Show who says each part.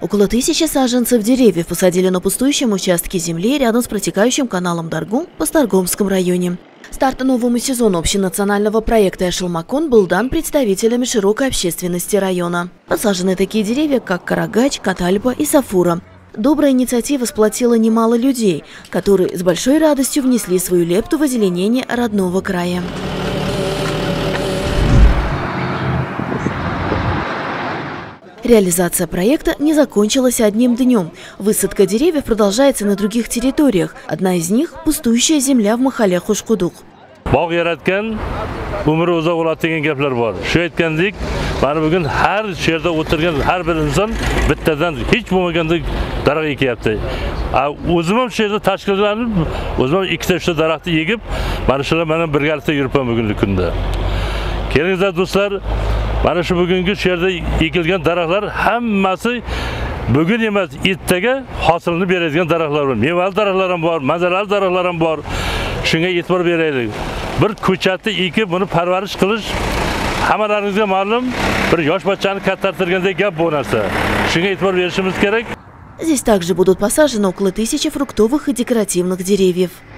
Speaker 1: Около 1000 саженцев деревьев посадили на пустующем участке земли рядом с протекающим каналом Даргу в Пастаргомском районе. Старт новому сезону общенационального проекта «Эшелмакон» был дан представителями широкой общественности района. Посажены такие деревья, как Карагач, Катальба и Сафура. Добрая инициатива сплотила немало людей, которые с большой радостью внесли свою лепту в озеленение родного края. Реализация проекта не закончилась одним днем. Высадка деревьев продолжается на других территориях. Одна из них – пустующая земля в махале Хушкудук.
Speaker 2: Bog' yaratgan umri uzoq bo'ladi degan gaplar bor. Shu aytgandek, mana bugun har yerda o'tirgan har bir inson bittadan hech bo'lmaganda daraxt ekyapti. O'zim ham shu yerda tashkillanib, o'zim ham 2-3 daraxtni yigib, mana shular bilan birgalikda yuribman bugungi kunda. Kelingizlar do'stlar, mana shu bugungi shu yerda ekilgan daraxtlar hammasi bugun emas, ertaga hosilni beradigan daraxtlar bor. Mevali daraxtlar ham bor, manzarali daraxtlar ham bor. Shunga e'tibor beraylik. Bir ko'chatni ekib, buni parvarish qilish hammalaringizga ma'lum, bir yosh bachani kattartirgandek gap bu narsa. Shunga e'tibor berishimiz kerak.
Speaker 1: Здесь также будут посажены около 1000 фруктовых и декоративных деревьев.